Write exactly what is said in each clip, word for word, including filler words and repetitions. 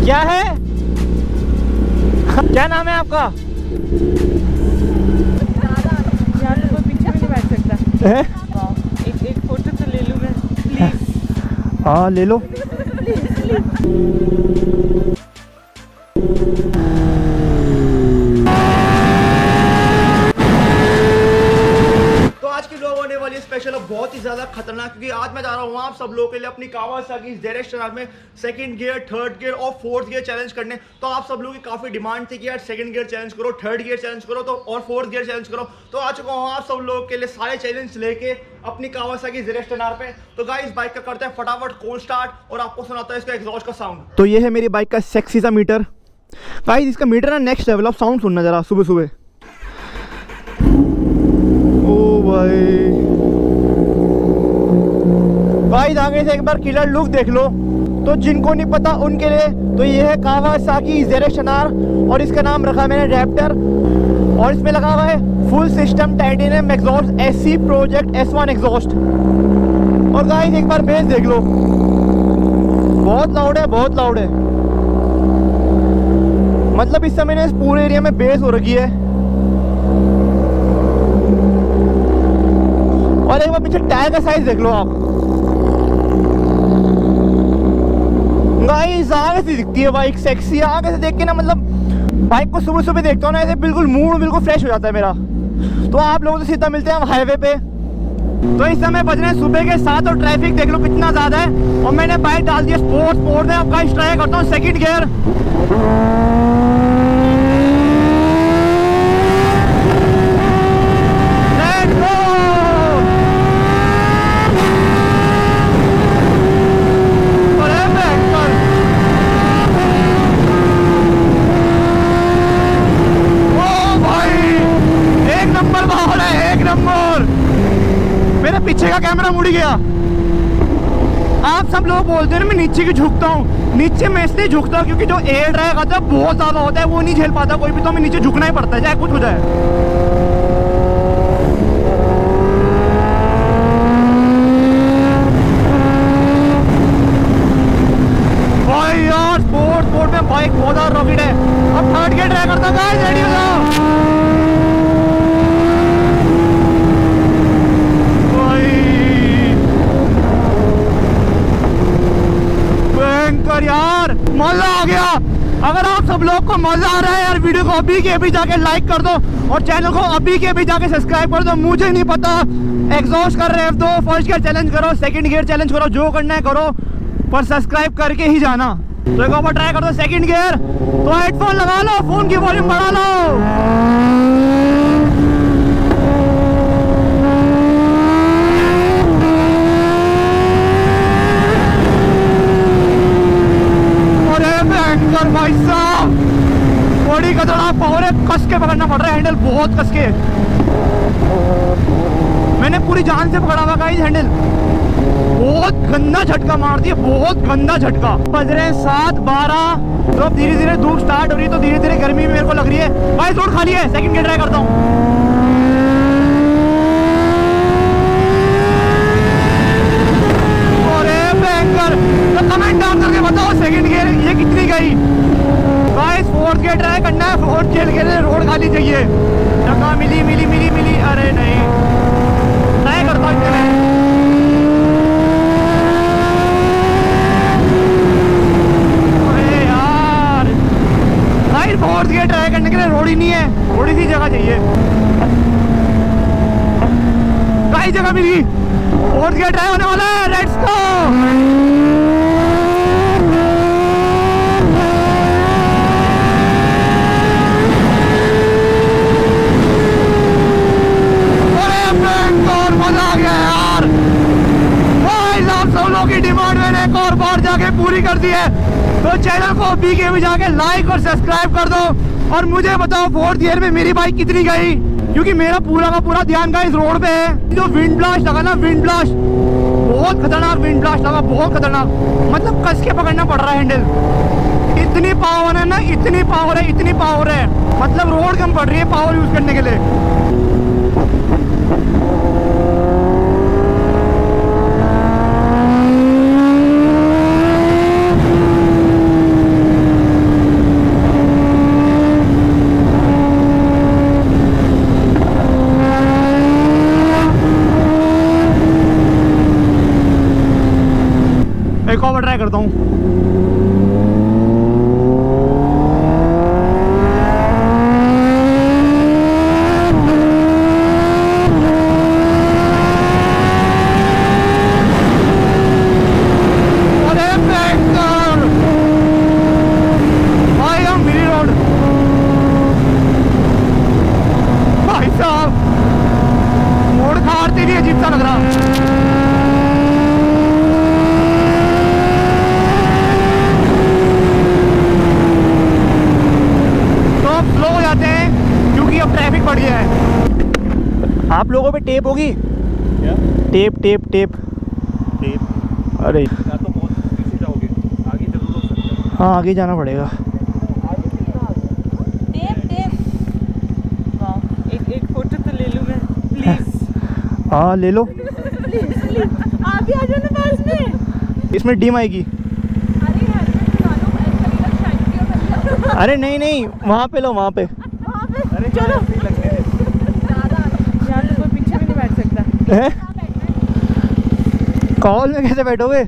क्या है? क्या नाम है आपका? यार कोई पीछे भी नहीं बैठ सकता है? एक एक फोटो तो ले लूँ मैं प्लीज। हाँ ले लो। स्पेशल और बहुत ही ज्यादा खतरनाक, क्योंकि आज मैं जा रहा हूँ आप सब लोगों के लिए अपनी कावासाकी ज़ेड एक्स में सेकंड गियर, थर्ड गियर और फोर्थ गियर चैलेंज करने। तो आप सब लोगों की काफी डिमांड थी कि यार सेकंड गियर चैलेंज करो, थर्ड गियर चैलेंज करो तो और फोर्थ गियर चैलेंज करो। तो आ चुका हूँ आप सब लोगों के लिए सारे चैलेंज लेके अपनी कावासाकी ज़ेड एक्स पे। तो गाइस बाइक का करते हैं फटाफट कोल्ड स्टार्ट और आपको सुनाता है इसका एग्जॉस्ट का साउंड। तो ये है मेरी बाइक का सेक्सी सा मीटर। गाइस इसका मीटर ना नेक्स्ट लेवल ऑफ साउंड सुनना जरा सुबह सुबह। ओ भाई गाइस आगे से एक बार किलर लुक देख लो। तो जिनको नहीं पता उनके लिए तो ये है कावासाकी ज़ेड एक्स और इसका नाम रखा मैंने रैप्टर। और इसमें लगा हुआ है full system titanium exhaust SC project S one exhaust. और गाइस एक बार बेस देख लो, बहुत लाउड है, बहुत लाउड है। मतलब इस समय इस पूरे एरिया में बेस हो रखी है। और एक बार पीछे टायर का साइज देख लो आप। गाइस आगे से दिखती है बाइक सेक्सी। आगे से देख के ना मतलब बाइक को सुबह सुबह देखता हूँ ना ऐसे बिल्कुल मूड बिल्कुल फ्रेश हो जाता है मेरा। तो आप लोगों से सीधा मिलते हैं हम हाईवे पे। तो इस समय बज रहे हैं सुबह के सात और ट्रैफिक देख लो कितना ज्यादा है। और मैंने बाइक डाल दी है स्पोर्ट्स मोड में। अब गाइस ट्राई करता हूँ सेकंड गियर। पीछे का कैमरा मुड़ गया। आप सब लोग बोलते हैं ना मैं नीचे की झुकता हूँ। नीचे मैं इसलिए झुकता हूँ क्योंकि जो एयर ड्रैग आता है बहुत ज्यादा होता है, वो नहीं झेल पाता कोई भी। तो हमें नीचे झुकना ही पड़ता है चाहे कुछ हो जाए। भाई यार स्पोर्ट स्पोर्ट में बाइक बहुत ज्यादा रॉकेट है। अब थर्ड गियर ट्राई करता हूँ गाइस, रेडी हो जाओ। यार मजा आ गया। अगर आप सब लोग को मजा आ रहा है यार वीडियो को अभी के अभी जाके लाइक कर दो और चैनल को अभी के अभी जाके सब्सक्राइब कर दो। मुझे नहीं पता एग्जॉस्ट कर रहे हैं तो फर्स्ट गियर चैलेंज करो, सेकंड गियर चैलेंज करो, जो करना है करो, पर सब्सक्राइब करके ही जाना। तो एक बार ट्राई कर दो सेकंड गियर। तो हेडफोन लगा लो, फोन की वॉल्यूम बढ़ा लो। भाई साहब बड़ी खतरनाक पावर है, कस के पकड़ना पड़ रहा है हैंडल, बहुत कस के। मैंने पूरी जान से पकड़ा हुआ गाइस हैंडल। बहुत गंदा झटका मार दिया, बहुत गंदा झटका। बज रहे हैं सात बारह। तो अब धीरे धीरे धूप स्टार्ट हो रही है तो धीरे धीरे गर्मी मेरे को लग रही है। गाइस रोड खाली है, सेकंड गियर ट्राई करता हूँ। तो कमेंट डाउन करके बताओ सेकंड गियर ये कितनी गई। गाइस फोर्थ गियर ट्राई करना है। फोर्थ गियर के लिए रोड खाली चाहिए। जगह मिली मिली मिली मिली अरे नहीं, ट्राई करता हूँ। अरे यार गाइस फोर्थ गियर ट्राई करने के लिए रोड ही नहीं है, थोड़ी सी जगह चाहिए। गाइस जगह मिली, फोर्थ गियर ट्राई होने वाला है। Let's go. की डिमांड मैंने एक और बार जाके पूरी कर दी है। तो चैनल को अभी के भी जाके लाइक और सब्सक्राइब कर दो और मुझे बताओ फोर्थ गियर में मेरी बाइक कितनी गई, क्योंकि मेरा पूरा का पूरा ध्यान का इस रोड पे है। जो विंड ब्लास्ट लगा ना, विंड ब्लास्ट बहुत खतरनाक विंड ब्लास्ट लगा, बहुत खतरनाक। मतलब कस के पकड़ना पड़ रहा है हैंडल। इतनी पावर है ना, इतनी पावर है, इतनी पावर है, मतलब रोड कम पड़ रही है पावर यूज करने के लिए। हूँ। मोड़ खाड़ते भी अजीब सा लग रहा। तो अब स्लो हो जाते हैं क्योंकि अब ट्रैफिक बढ़ गया है। आप लोगों पे टेप होगी क्या? Tape tape tape tape. अरे या तो बहुत पीछे जाओगे, आगे जरूर हो सकता है। हाँ आगे जाना पड़ेगा। हाँ ले लो। आप भी आ जाना पास में। इसमें डिम आएगी। अरे यार अरे नहीं नहीं वहाँ पे लो, वहाँ पे। वहाँ पे अरे चलो यार, तो कोई पीछे भी नहीं बैठ सकता है। कॉल में कैसे बैठोगे?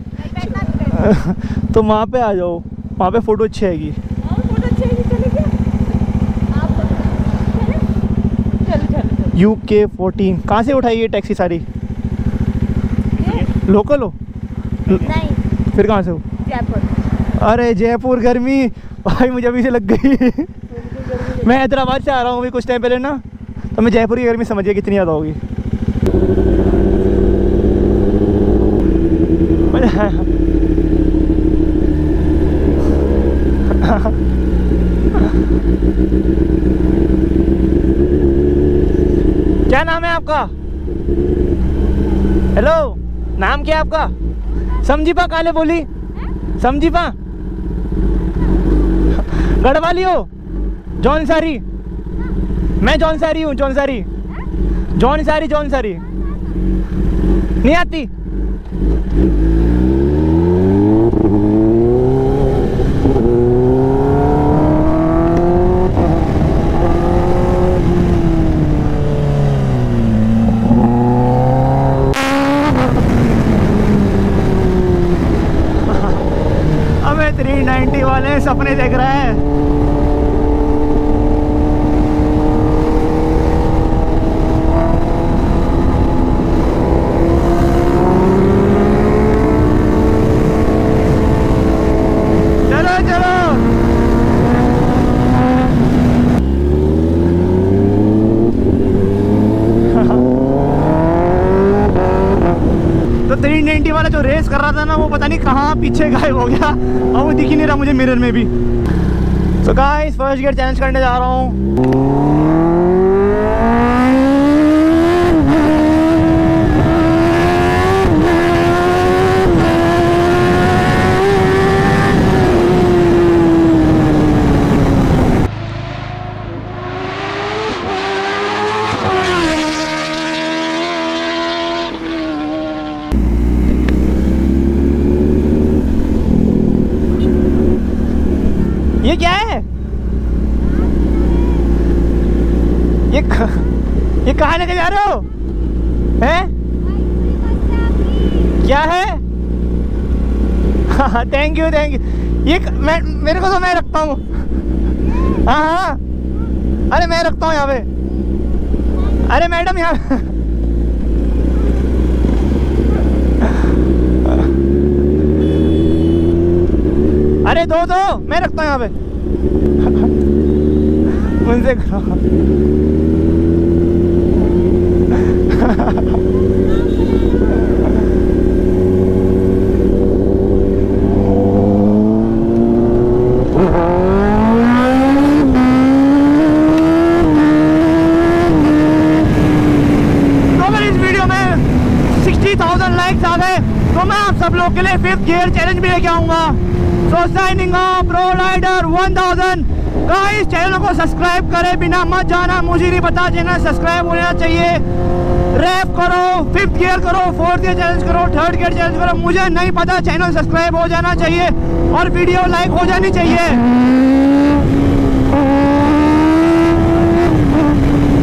तो वहाँ पे आ जाओ, वहाँ पे फोटो अच्छी आएगी। यू के फोर्टीन कहाँ से उठाई ये टैक्सी सारी? लोकल हो? नहीं। फिर कहाँ से हो? जयपुर। अरे जयपुर गर्मी भाई मुझे अभी से लग गई। मैं हैदराबाद से आ रहा हूँ अभी कुछ टाइम पहले ना, तो मैं जयपुर की गर्मी समझिए कितनी ज़्यादा होगी। क्या नाम है आपका? हेलो, नाम क्या है आपका? समझीपा काले बोली, समझीपा गढ़वाली हो? जौनसारी? मैं जौनसारी हूँ, जौनसारी जौनसारी जौनसारी नहीं आती? थ्री नाइंटी वाले सपने देख रहा है। चलो चलो तो थ्री नाइंटी वाला जो रेस कर रहा था ना, वो पता नहीं कहाँ पीछे गायब हो गया और वो दिख ही नहीं रहा मुझे मिरर में भी। तो गाइस फर्स्ट गियर चैलेंज करने जा रहा हूँ। ये क्या है? ये ये कहाँ लेके जा रहे हो? हैं? क्या है? हाँ थैंक यू थैंक यू। ये मैं मेरे को तो मैं रखता हूँ। हाँ हाँ अरे मैं रखता हूँ यहाँ पे। अरे मैडम यहाँ अरे दो दो मैं रखता हूँ यहाँ पे। मुझसे सब लोग के लिए फिफ्थ गियर चैलेंज भी लेके आऊंगा। So signing off pro rider one thousand. Guys channel को सब्सक्राइब करे बिना मत जाना, मुझे नहीं पता चैनल सब्सक्राइब होना चाहिए। रैप करो, फिफ्थ गियर करो, फोर्थ गियर चैलेंज करो, थर्ड गियर चैलेंज करो, मुझे नहीं पता, चैनल सब्सक्राइब हो जाना चाहिए और वीडियो लाइक हो जानी चाहिए।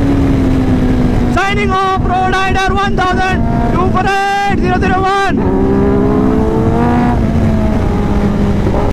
Signing off pro rider one thousand two four eight zero zero one.